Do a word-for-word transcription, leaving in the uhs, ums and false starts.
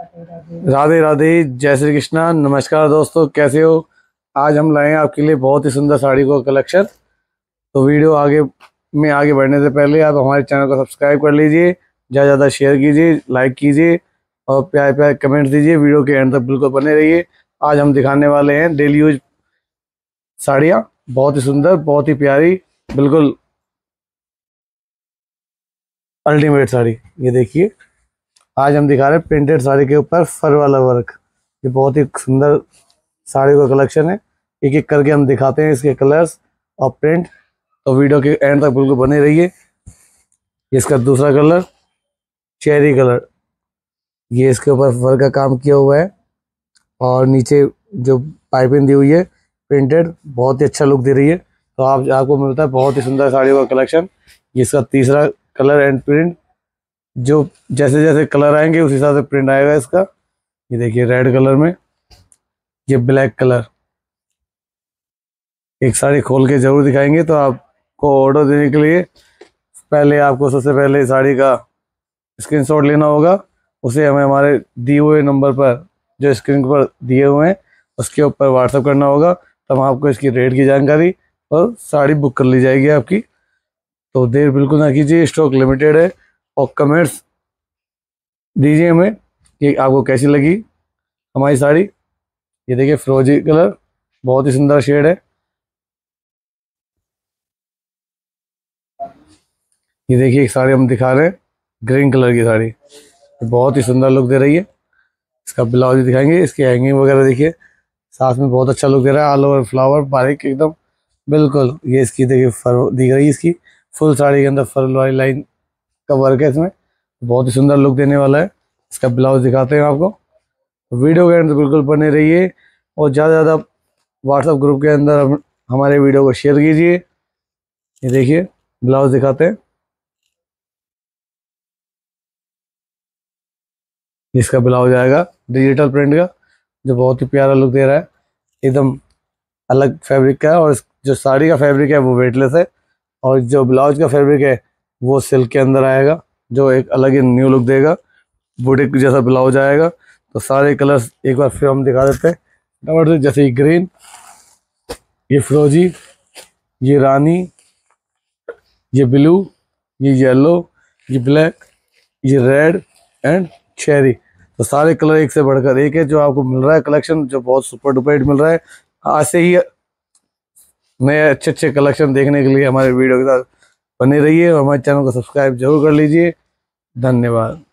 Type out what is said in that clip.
राधे राधे, जय श्री कृष्णा। नमस्कार दोस्तों, कैसे हो? आज हम लाए हैं आपके लिए बहुत ही सुंदर साड़ी को कलेक्शन। तो वीडियो आगे में आगे बढ़ने से पहले आप हमारे चैनल को सब्सक्राइब कर लीजिए, ज़्यादा ज़्यादा शेयर कीजिए, लाइक कीजिए और प्यार प्यार कमेंट दीजिए। वीडियो के एंड तक बिल्कुल बने रहिए। आज हम दिखाने वाले हैं डेली यूज साड़ियाँ, बहुत ही सुंदर, बहुत ही प्यारी, बिल्कुल अल्टीमेट साड़ी। ये देखिए, आज हम दिखा रहे हैं प्रिंटेड साड़ी के ऊपर फर वाला वर्क। ये बहुत ही सुंदर साड़ी का कलेक्शन है। एक एक करके हम दिखाते हैं इसके कलर्स और प्रिंट। तो वीडियो के एंड तक बिल्कुल बने रहिए। इसका दूसरा कलर चेरी कलर, ये इसके ऊपर वर्क का काम किया हुआ है और नीचे जो पाइपिंग दी हुई है प्रिंटेड, बहुत ही अच्छा लुक दे रही है। तो आप आपको मिलता है बहुत ही सुंदर साड़ियों का कलेक्शन। ये इसका तीसरा कलर एंड प्रिंट, जो जैसे जैसे कलर आएंगे उस हिसाब से प्रिंट आएगा इसका। ये देखिए रेड कलर में, ये ब्लैक कलर। एक साड़ी खोल के जरूर दिखाएंगे। तो आपको ऑर्डर देने के लिए पहले आपको सबसे पहले साड़ी का स्क्रीनशॉट लेना होगा। उसे हमें हमारे दिए हुए नंबर पर, जो स्क्रीन पर दिए हुए हैं, उसके ऊपर व्हाट्सएप करना होगा। तब आपको इसकी रेट की जानकारी और साड़ी बुक कर ली जाएगी आपकी। तो देर बिल्कुल ना कीजिए, स्टॉक लिमिटेड है। और कमेंट्स दीजिए हमें कि आपको कैसी लगी हमारी साड़ी। ये देखिए फिरोजी कलर, बहुत ही सुंदर शेड है। ये देखिए एक साड़ी हम दिखा रहे हैं ग्रीन कलर की साड़ी, बहुत ही सुंदर लुक दे रही है। इसका ब्लाउज भी दिखाएंगे, इसकी हैंगिंग वगैरह देखिए, साथ में बहुत अच्छा लुक दे रहा है। ऑल ओवर फ्लावर बारीक एकदम, बिल्कुल। ये इसकी देखिए फर दिख रही है, इसकी फुल साड़ी के अंदर फर वाली लाइन का वर्क है इसमें, बहुत ही सुंदर लुक देने वाला है। इसका ब्लाउज दिखाते हैं आपको। वीडियो के अंदर बिल्कुल बने रहिए और ज़्यादा से ज़्यादा व्हाट्सएप ग्रुप के अंदर हम, हमारे वीडियो को शेयर कीजिए। ये देखिए ब्लाउज दिखाते हैं, इसका ब्लाउज आएगा डिजिटल प्रिंट का, जो बहुत ही प्यारा लुक दे रहा है, एकदम अलग फैब्रिक का है। और जो साड़ी का फैब्रिक है वो वेटलेस है और जो ब्लाउज का फैब्रिक है वो सिल्क के अंदर आएगा, जो एक अलग ही न्यू लुक देगा। बुटीक जैसा ब्लाउज आएगा। तो सारे कलर्स एक बार फिर हम दिखा देते हैं। जैसे ये ग्रीन, ये फिरोजी, ये रानी, ये ब्लू, ये येलो, ये ब्लैक, ये रेड एंड चेरी। तो सारे कलर एक से बढ़कर एक है जो आपको मिल रहा है कलेक्शन, जो बहुत सुपर डुपर हिट मिल रहा है। आज से ही नए अच्छे अच्छे कलेक्शन देखने के लिए हमारे वीडियो के साथ बने रहिए और हमारे चैनल को सब्सक्राइब जरूर कर लीजिए। धन्यवाद।